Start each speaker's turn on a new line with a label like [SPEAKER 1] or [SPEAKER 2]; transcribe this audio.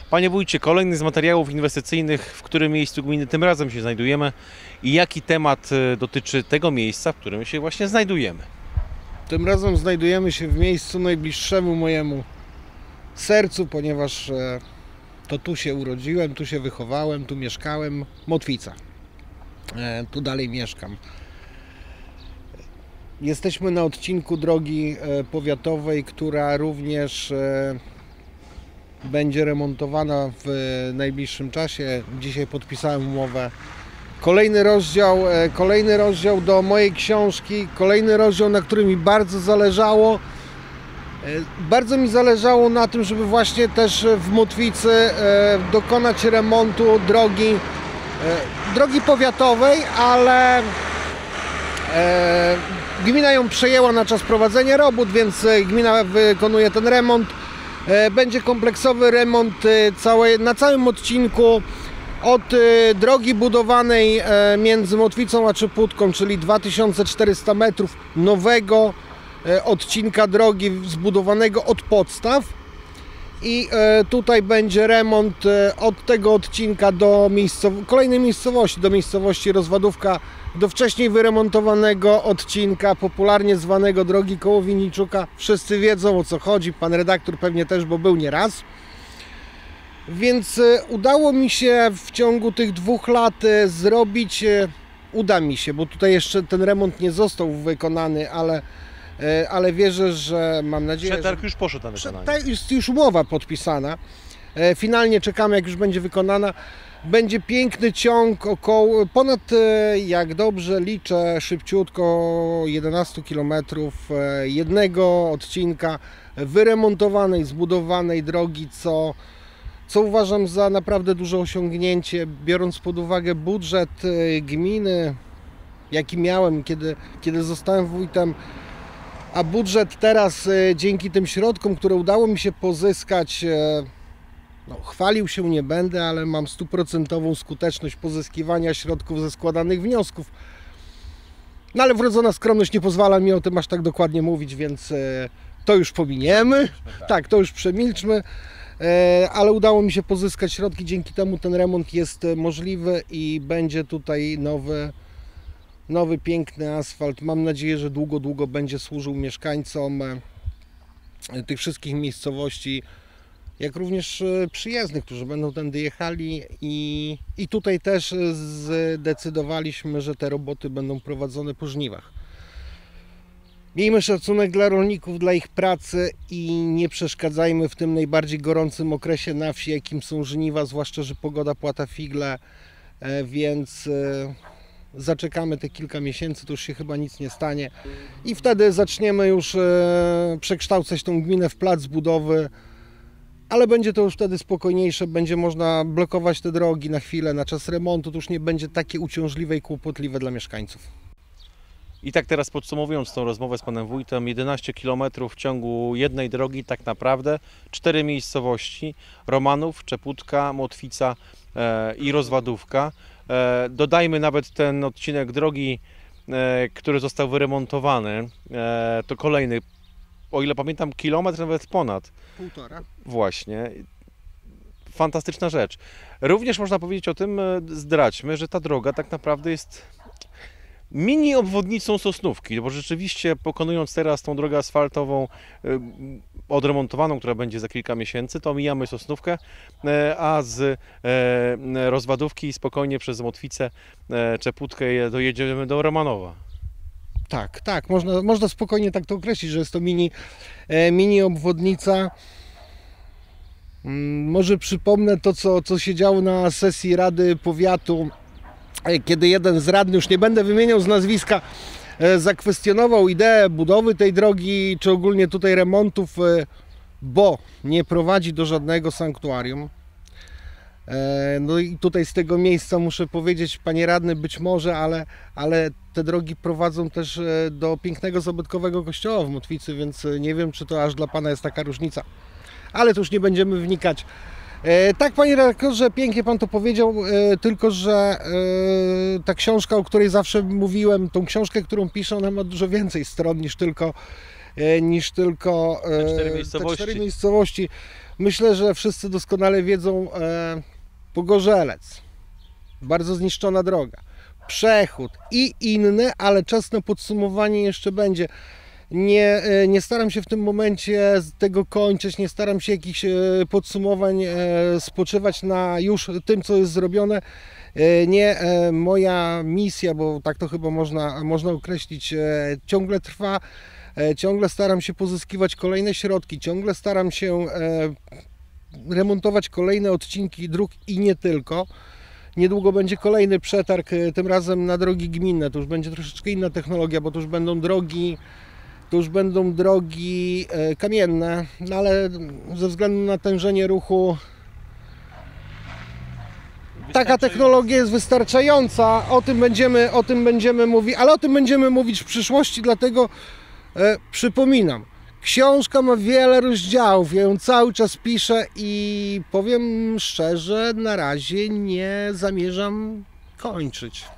[SPEAKER 1] Panie wójcie, kolejny z materiałów inwestycyjnych, w którym miejscu gminy tym razem się znajdujemy i jaki temat dotyczy tego miejsca, w którym się właśnie znajdujemy?
[SPEAKER 2] Tym razem znajdujemy się w miejscu najbliższemu mojemu sercu, ponieważ to tu się urodziłem, tu się wychowałem, tu mieszkałem. Motwica. Tu dalej mieszkam. Jesteśmy na odcinku drogi powiatowej, która również będzie remontowana w najbliższym czasie. Dzisiaj podpisałem umowę. Kolejny rozdział do mojej książki, kolejny rozdział, na którym mi bardzo zależało. Bardzo mi zależało na tym, żeby właśnie też w Motwicy dokonać remontu drogi powiatowej, ale gmina ją przejęła na czas prowadzenia robót, więc gmina wykonuje ten remont. Będzie kompleksowy remont na całym odcinku od drogi budowanej między Motwicą a Czeputką, czyli 2400 metrów nowego odcinka drogi zbudowanego od podstaw. I tutaj będzie remont od tego odcinka do kolejnej miejscowości, do miejscowości Rozwadówka, do wcześniej wyremontowanego odcinka, popularnie zwanego drogi koło Winniczuka. Wszyscy wiedzą, o co chodzi, pan redaktor pewnie też, bo był nieraz. Więc udało mi się w ciągu tych 2 lat zrobić, uda mi się, bo tutaj jeszcze ten remont nie został wykonany, ale wierzę, że mam nadzieję,
[SPEAKER 1] Przetarg już poszedł na wykonanie.
[SPEAKER 2] Jest już umowa podpisana. Finalnie czekamy, jak już będzie wykonana. Będzie piękny ciąg, ponad, jak dobrze liczę, szybciutko 11 km jednego odcinka wyremontowanej, zbudowanej drogi, co uważam za naprawdę duże osiągnięcie, biorąc pod uwagę budżet gminy, jaki miałem, kiedy zostałem wójtem, a budżet teraz dzięki tym środkom, które udało mi się pozyskać, chwalił się nie będę, ale mam 100% skuteczność pozyskiwania środków ze składanych wniosków. No ale wrodzona skromność nie pozwala mi o tym aż tak dokładnie mówić, więc to już pominiemy. Tak, to już przemilczmy. Ale udało mi się pozyskać środki, dzięki temu ten remont jest możliwy i będzie tutaj nowy piękny asfalt. Mam nadzieję, że długo będzie służył mieszkańcom tych wszystkich miejscowości, jak również przyjezdnych, którzy będą tędy jechali i tutaj też zdecydowaliśmy, że te roboty będą prowadzone po żniwach. Miejmy szacunek dla rolników, dla ich pracy i nie przeszkadzajmy w tym najbardziej gorącym okresie na wsi, jakim są żniwa, zwłaszcza że pogoda płata figle, więc zaczekamy te kilka miesięcy, to już się chyba nic nie stanie i wtedy zaczniemy już przekształcać tą gminę w plac budowy, ale będzie to już wtedy spokojniejsze, będzie można blokować te drogi na chwilę, na czas remontu, to już nie będzie takie uciążliwe i kłopotliwe dla mieszkańców.
[SPEAKER 1] I tak teraz podsumowując tą rozmowę z panem wójtem, 11 km w ciągu jednej drogi, tak naprawdę 4 miejscowości: Romanów, Czeputka, Motwica i Rozwadówka. Dodajmy nawet ten odcinek drogi, który został wyremontowany, to kolejny, o ile pamiętam, kilometr, nawet ponad.
[SPEAKER 2] 1,5.
[SPEAKER 1] Właśnie. Fantastyczna rzecz. Również można powiedzieć o tym, zdradźmy, że ta droga tak naprawdę jest mini obwodnicą Sosnówki, bo rzeczywiście pokonując teraz tą drogę asfaltową odremontowaną, która będzie za kilka miesięcy, to omijamy Sosnówkę, a z Rozwadówki spokojnie przez Motwicę, Czeputkę dojedziemy do Romanowa.
[SPEAKER 2] Tak, można spokojnie tak to określić, że jest to mini obwodnica. Może przypomnę to, co się działo na sesji Rady Powiatu, kiedy jeden z radnych, już nie będę wymieniał z nazwiska, zakwestionował ideę budowy tej drogi, czy ogólnie tutaj remontów, bo nie prowadzi do żadnego sanktuarium. No i tutaj z tego miejsca muszę powiedzieć, panie radny, być może, ale te drogi prowadzą też do pięknego, zabytkowego kościoła w Motwicy, więc nie wiem, czy to aż dla pana jest taka różnica. Ale to już nie będziemy wnikać. Tak, panie redaktorze, pięknie pan to powiedział, tylko że ta książka, o której zawsze mówiłem, tą książkę, którą piszę, ona ma dużo więcej stron niż tylko te 4 miejscowości. Myślę, że wszyscy doskonale wiedzą, Pogorzelec, bardzo zniszczona droga, przechód i inne, ale czas na podsumowanie jeszcze będzie. Nie staram się w tym momencie tego kończyć, nie staram się jakichś podsumowań spoczywać na już tym, co jest zrobione. Nie, moja misja, bo tak to chyba można określić, ciągle trwa. Ciągle staram się pozyskiwać kolejne środki, ciągle staram się remontować kolejne odcinki dróg i nie tylko. Niedługo będzie kolejny przetarg, tym razem na drogi gminne. To już będzie troszeczkę inna technologia, bo to już będą drogi kamienne, no ale ze względu na natężenie ruchu taka technologia jest wystarczająca. O tym będziemy mówić, ale o tym będziemy mówić w przyszłości, dlatego przypominam, książka ma wiele rozdziałów, ja ją cały czas piszę i powiem szczerze, na razie nie zamierzam kończyć.